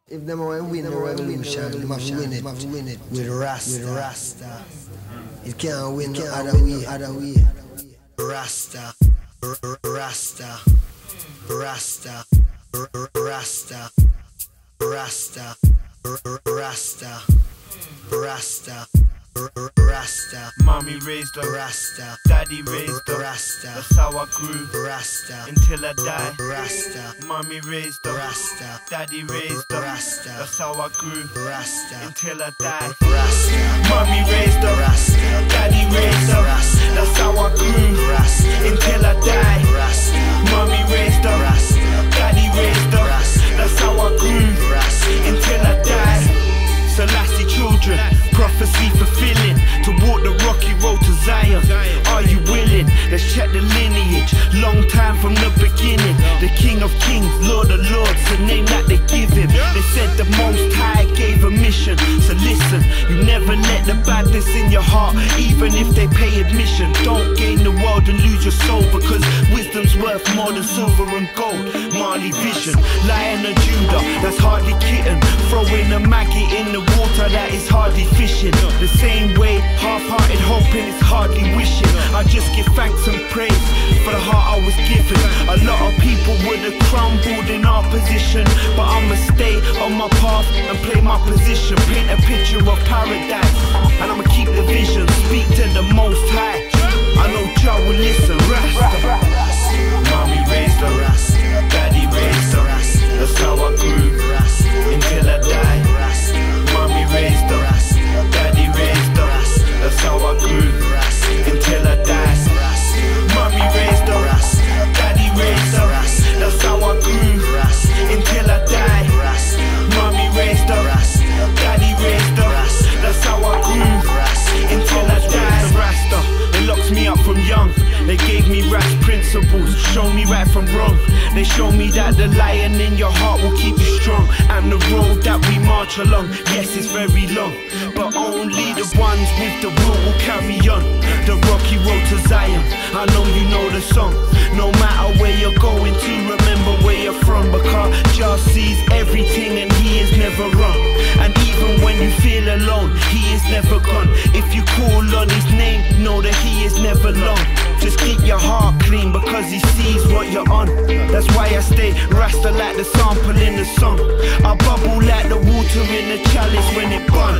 If them want to win the revolution, they must win it with Rasta. It can't win no other way. Rasta. Rasta. Rasta. Rasta. Rasta. Rasta. Rasta. Rasta. Mommy raised a Rasta. Daddy raised a Rasta. That's how I grew Rasta. until I die. Rasta. Mommy raised a Rasta. Daddy raised a Rasta. That's how I grew Rasta. until I die. Rasta. Mommy raised a Rasta. Daddy raised a Rasta. That's how I grew Rasta. until I die. Rasta. Mommy raised a Rasta. Daddy raised a Rasta. That's how I grew Rasta. until I die. Selassie children, prophecy fulfilling, to walk the rocky road to Zion. Are you willing? Let's check the lineage, long time from the beginning. The King of Kings, Lord of Lords, the name that they give him. They said the Most High gave a mission, so listen, you never let the badness in your heart, even if they pay admission. Don't gain the world and lose your soul, because wisdom's worth more than silver and gold. Marley vision, Lion of Judah, that's hardly kitten. Throwing a maggot in the water, that is hardly fishing. The same way, half-hearted hoping is hardly wishing. I just give thanks and praise for the heart I was given. A lot of people would have crumbled in our position, but I'ma stay on my path and play my position. Paint a picture of paradise, and I'ma keep the vision. Speak to the Most High, I know Jah will listen. Rasta. Mommy raised a Rasta. Daddy raised a Rasta. That's how I grew until I die. Mommy raised a Rasta. Daddy raised a Rasta. That's how I grew until I die. Mommy raised a Rasta. Daddy raised a Rasta. That's how I grew until I die. Mommy raised a Rasta. Daddy raised a Rasta. That's how I grew until I die. Rasta, it locks me up from young. They gave me rash principles, show me right from wrong. They show me that the lion in your heart will keep you strong. And the road that we march along, yes, it's very long, but only the ones with the will carry on. The rocky road to Zion, I know you know the song. No matter where you're going to, remember where you're from, because Jah sees everything and he is never wrong. And even when you feel alone, he is never gone. If you call on his name, know that he is never long. Just keep your heart clean, because he sees what you're on. That's why I stay Rasta like the sample in the song. I bubble like the water in the chalice when it burn.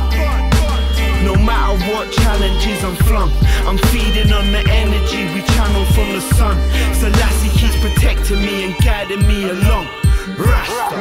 No matter what challenges I'm flung, I'm feeding on the energy we channel from the sun. Selassie keeps protecting me and guiding me along. Rasta.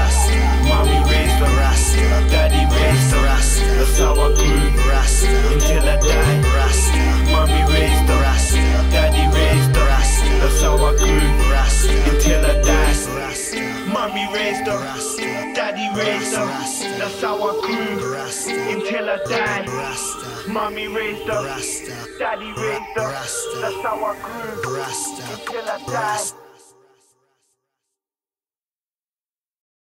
Mommy raised a Rasta. Daddy raised a Rasta. That's how I grew until I die. Mommy raised a Rasta. Daddy raised a Rasta. That's how I grew until I die. Mommy raised a Rasta. Daddy raised a Rasta. That's how I grew until I die. Mommy raised a Rasta. Daddy raised a Rasta. That's how I grew until I die.